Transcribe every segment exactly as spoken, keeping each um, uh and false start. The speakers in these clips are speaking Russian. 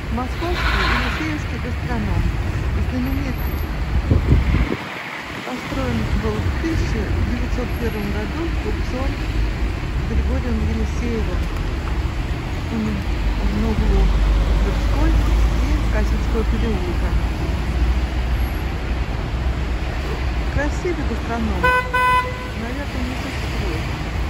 Московский Елисеевский гастроном. Знаменитый. Построен был в тысяча девятьсот первом году купцом Григорием Елисеевым. Он на углу Тверской и Касельского переулка. Красивый гастроном. Наверное, не существует.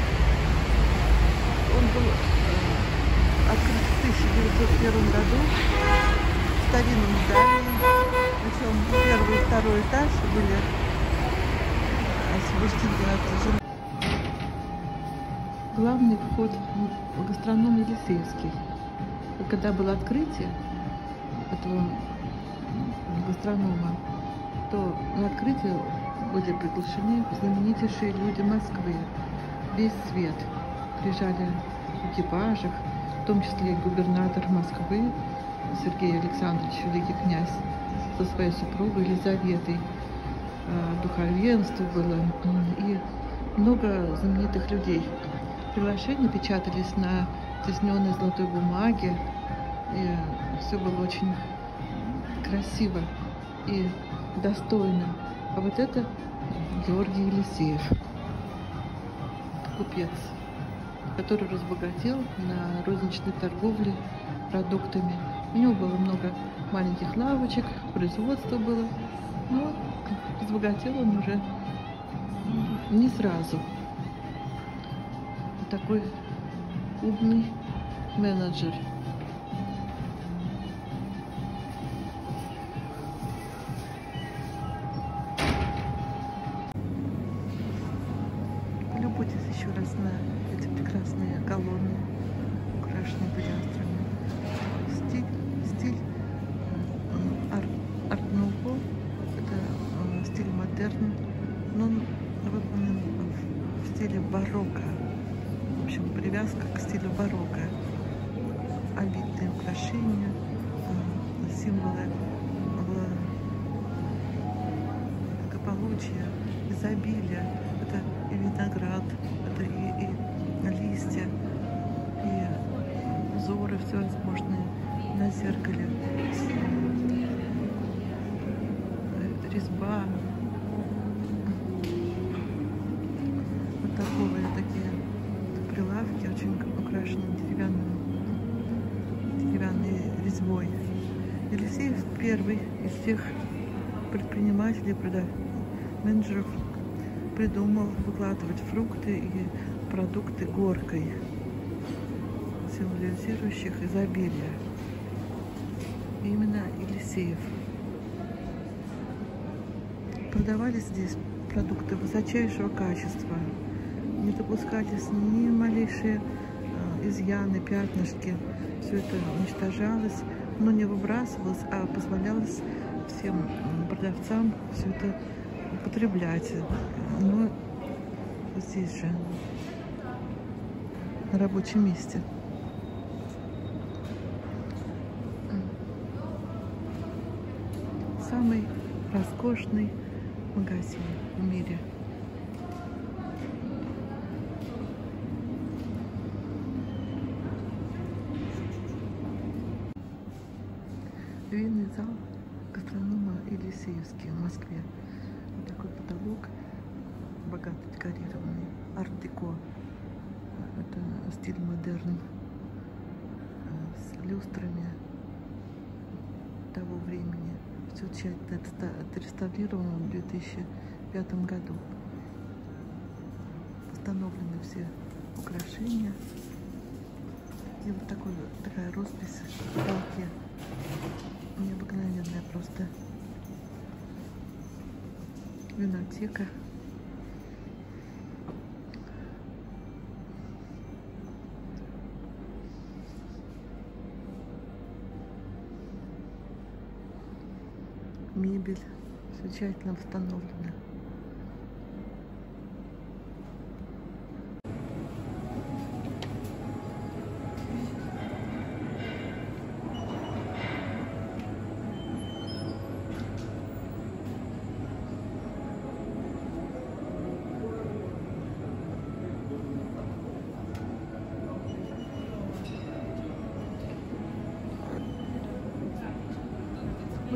Он был открыт в тысяча девятьсот первом году в старинном здании. Причем первый и второй этаж были освобождены от жилья. Главный вход в гастроном Елисеевский. И когда было открытие этого гастронома, то на открытие были приглашены знаменитейшие люди Москвы. Весь свет. Приезжали в экипажах, в том числе и губернатор Москвы Сергей Александрович, великий князь, со своей супругой Елизаветой. Духовенство было и много знаменитых людей. Приглашения печатались на тисненной золотой бумаге, и все было очень красиво и достойно. А вот это Георгий Елисеев, купец, который разбогател на розничной торговле продуктами. У него было много маленьких лавочек, производство было, но разбогател он уже не сразу. Такой умный менеджер. Полюбуйтесь еще раз на эти прекрасные колонны, украшенные пилястрами. Стиль, стиль арт-нуво, это стиль модерн, но он выполнен в стиле барокко. В общем, привязка к стилю барокко. Обильные украшения, символы благополучия, изобилия. Это и виноград, это и, и листья, и узоры всевозможные на зеркале, резьба. Вот торговые такие прилавки, очень украшены деревянным, деревянной резьбой. Елисеев первый из всех предпринимателей, менеджеров придумал выкладывать фрукты и продукты горкой, символизирующих изобилие. И именно Елисеев. Продавались здесь продукты высочайшего качества. Не допускались ни малейшие э, изъяны, пятнышки. Все это уничтожалось, но не выбрасывалось, а позволялось всем продавцам все это употреблять. Но здесь же, на рабочем месте. Самый роскошный магазин в мире. Винный зал гастронома Елисеевский в Москве. Вот такой потолок, богато декорированный, арт-деко. Это стиль модерн с люстрами того времени. Все тщательно отреставрировано в две тысячи пятом году. Установлены все украшения. И вот такой, такая роспись в потолке. Необыкновенная просто. Винотека. Мебель. Все тщательно восстановлено.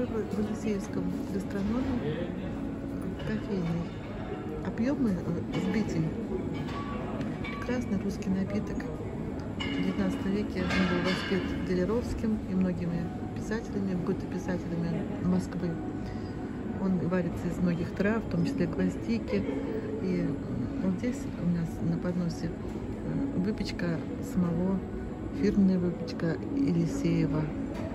мы в Елисеевском гастрономе, кофейной. Объемы сбитень. Прекрасный русский напиток. В девятнадцатом веке он был воспет Делеровским и многими писателями, бытописателями Москвы. Он варится из многих трав, в том числе гвоздики. И вот здесь у нас на подносе выпечка самого, фирменная выпечка Елисеева.